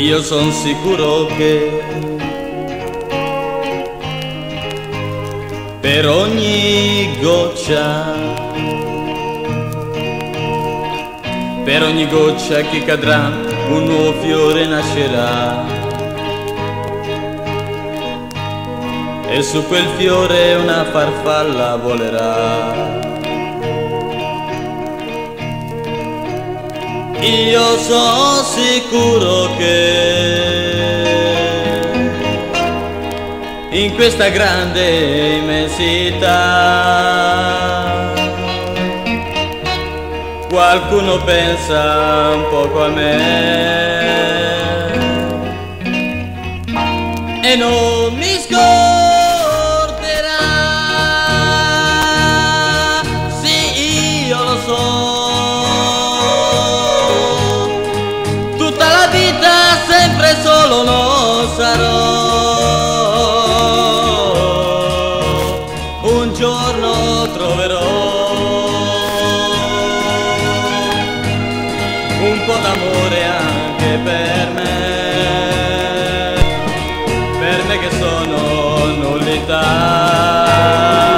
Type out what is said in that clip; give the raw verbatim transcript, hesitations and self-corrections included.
Io son sicuro che per ogni goccia, per ogni goccia che cadrà, un nuovo fiore nascerà. E su quel fiore una farfalla volerà. Io sono sicuro che in questa grande immensità qualcuno pensa un poco a me e non mi scorderà. Sì, io lo so, sempre solo non sarò, un giorno troverò un po' d'amore anche per me, per me che sono nullità.